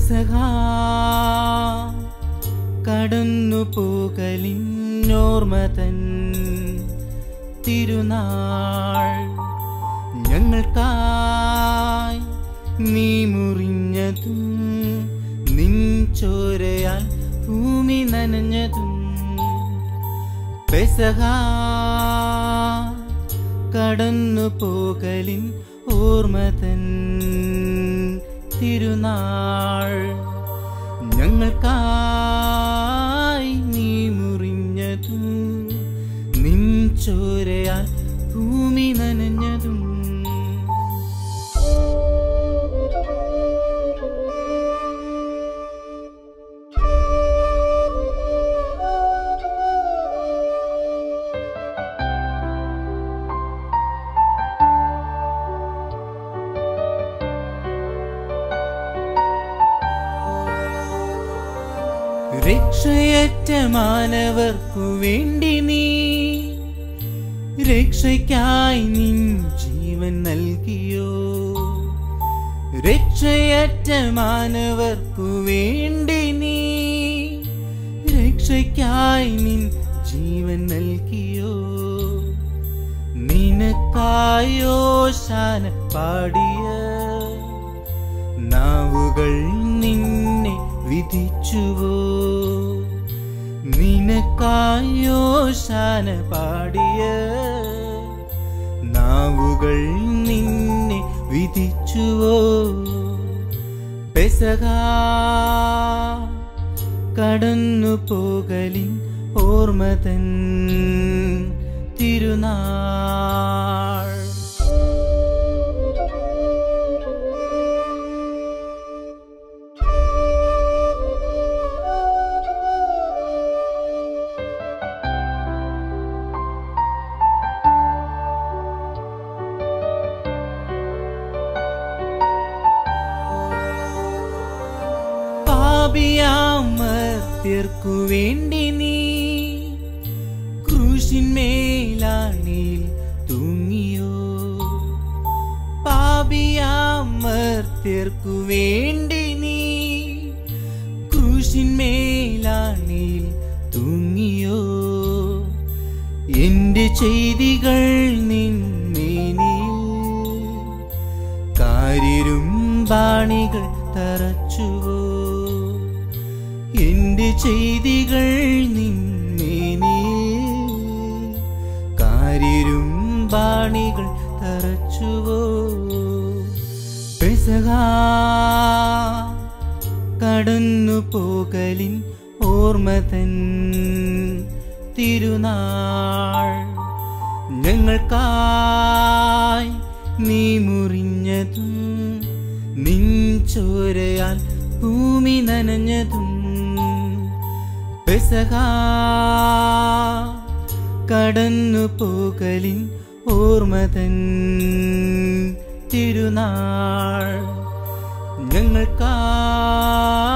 പെസഹ കടന്നു പോകലിന്നോർമ്മതൻ തിരുനാൾ ഞങ്ങൾക്കായി നീ മുറിഞ്ഞതും നിൻ ചോരയാൽ ഭൂമി നനഞ്ഞതും പെസഹ കടന്നു പോകലിൻ ഓർമ്മതൻ തിരുനാൾ ഞങ്ങൾക്കായി നീ മുറിഞ്ഞതും നിൻ ചോരയാൽ ഭൂമി നനഞ്ഞതും രക്ഷയറ്റ മാനവർക്കു വേണ്ടി നീ രക്ഷയ്ക്കായി നിൻ ജീവൻ നൽകിയോ രക്ഷയറ്റ മാനവർക്കു വേണ്ടി നീ രക്ഷയ്ക്കായി നിൻ ജീവൻ നൽകിയോ നിനക്കായോ ശാന പാടിയ നാവുകൾ നിന്നെ വിധിച്ചുവോ നിനക്കായോ ശാന പാടിയ നാവുകൾ നിന്നെ വിധിച്ചുവോ പെസഹ കടന്നു പോകലിൻ ഓർമ്മതൻ തിരുനാൾ പാപിയാമർത്യർക്കു വേണ്ടി നീ ക്രൂശിന്മേലാണിൽ തൂങ്ങിയോ പാപിയാമർത്യർക്കു വേണ്ടി നീ ക്രൂശിന്മേലാണിൽ തൂങ്ങിയോ എന്റെ ചെയ്തികൾ നിന്മേനിൽ കാരിരും ബാണികൾ തറച്ചുവോ എന്റെ ചെയ്തികൾ നിന്മേനിൽ കാരിരും ബാണികൾ തറച്ചുവോ പെസഹ കടന്നു പോകലിൻ ഓർമ്മതൻ തിരുനാൾ ഞങ്ങൾക്കായി നീ മുറിഞ്ഞതും നിൻ ചോരയാൽ ഭൂമി നനഞ്ഞതും പെസഹ കടന്നു പോകലിൻ ഓർമ്മതൻ തിരുനാൾ ഞങ്ങൾക്കായി